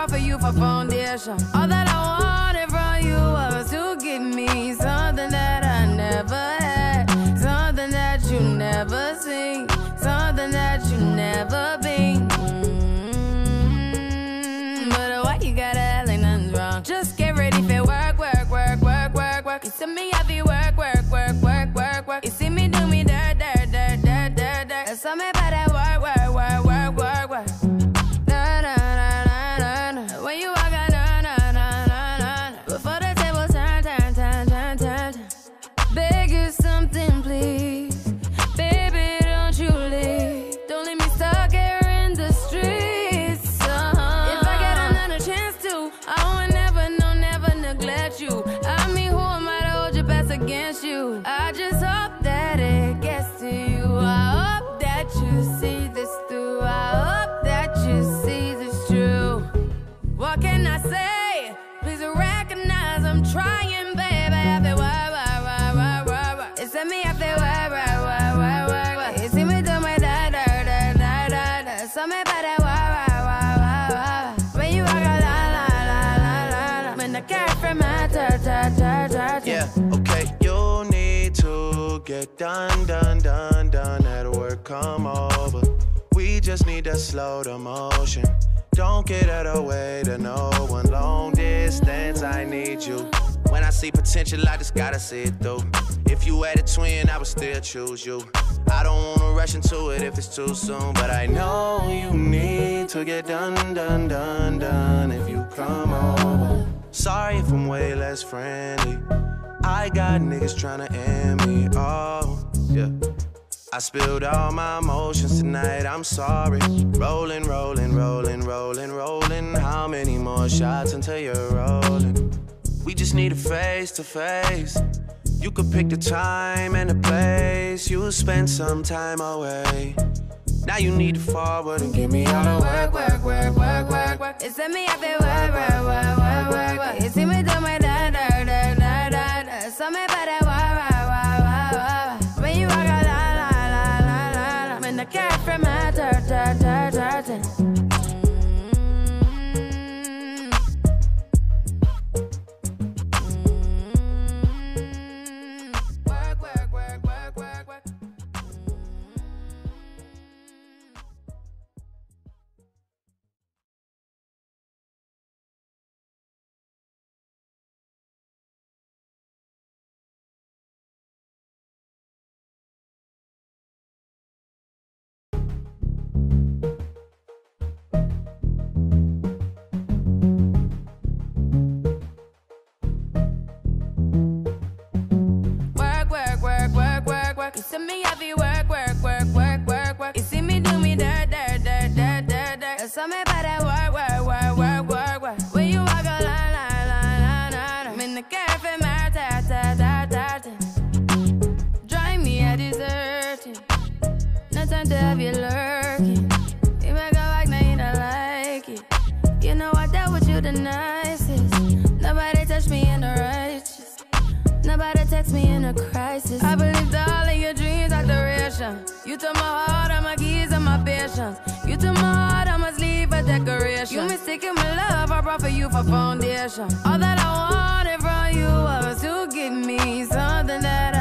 brought for you for foundation. All that I wanted from you was to give me something that I never had, something that you never seen, something that you never been. But why you gotta act like nothing's wrong? Just get ready for work, work, work, work, work, work. You see me, I be work, work, work, work, work, work. You see me do me dirt, dirt, dirt, dirt, dirt, dirt. There's something about that work, work, work, work, work, work. Na na na na na na. When you walk out, na na na na na. Before the table turn, turn, turn, turn, turn, turn. Beg you something, please. Baby, don't you leave. Don't leave me stuck here in the streets. If I get another chance to, I would never, no, never neglect you. I mean, who am I to hold your best against you? I just hope that it gets to you. I hope that you see this through. I hope that you see this true. What can I say? Please recognize I'm trying, baby. I feel why. It's me, I feel why. You see me do my da. Something about that why. When you walk out, la. When the cat from my ta. Yeah, okay, you need to get done. At work, come over. We just need to slow the motion. Don't get out of the way to no one. Long distance, I need you. When I see potential, I just gotta see it through. If you had a twin, I would still choose you. I don't wanna rush into it if it's too soon, but I know you need to get done. If you come over. Sorry if I'm way less friendly. I got niggas tryna end me. Oh, yeah. I spilled all my emotions tonight, I'm sorry. Rolling. How many more shots until you're rolling? We just need a face to face. You could pick the time and the place. You'll spend some time away. Now you need to forward and give me all the work. It's me, I feel work. You see me do my da. Something about that why. When you walk out, la. When the cat from my dirt. You see me, I be work. You see me do me dirt. There's something about that work. When you walk a la. I'm in the cafe, my ta. Drive me a deserting. No time to have you lurking. You make a like, now you don't like it. You know I dealt with you the nicest. Nobody touched me in the righteous. Nobody text me in a crisis. I believed all of your dreams are duration. You took my heart, all my keys, and my patience. You took my heart, I must leave a decoration. You mistaken my love, I brought for you for foundation. All that I wanted from you was to give me something that